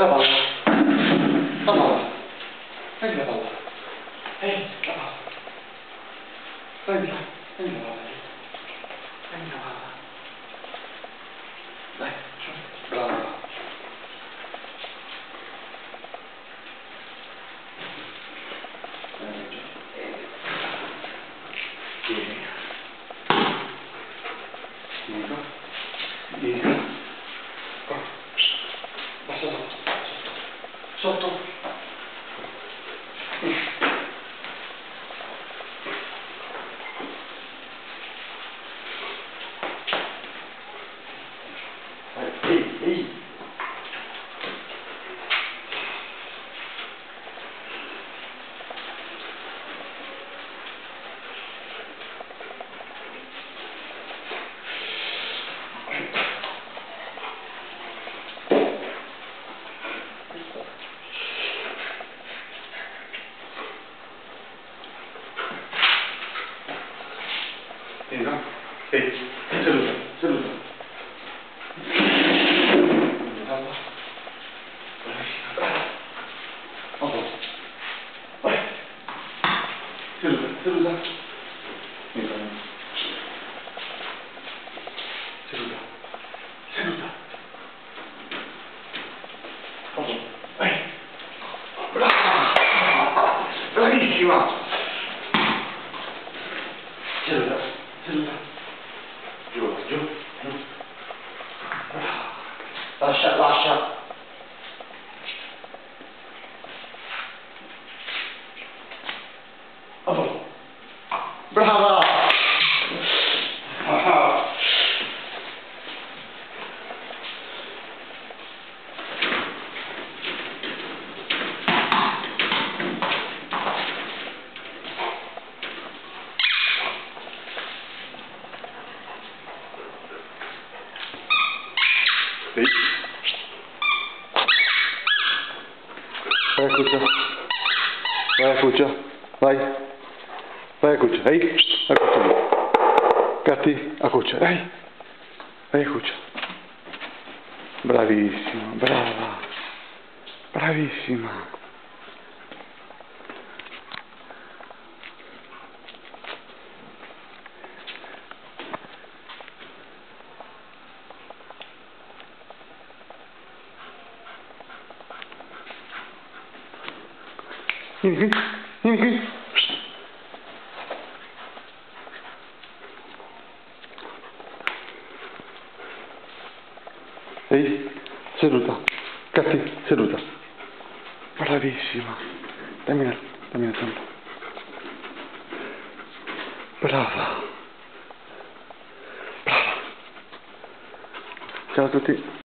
la palla. La palla. Prendi la palla. La palla. Prendi la palla. Prendi la palla. Dai, brava. Vieni. Vieni qua. Vieni qua. Qua. Basta sotto. Sotto. Ehi. Vieni qua. Seduta. Seduta. Vai. Brava. Bravissima. Seduta. Giù. Brava. Lascia. Brava! Ehi. Vai a cuccia. Vai a cuccia. Ehi, a cuccia. Gatti, a cuccia. Vai a cuccia. Bravissima, brava. Bravissima. Vieni qui. Ehi, seduta. Gatti, seduta. Bravissima. Dammi la zampa. Brava. Ciao a tutti.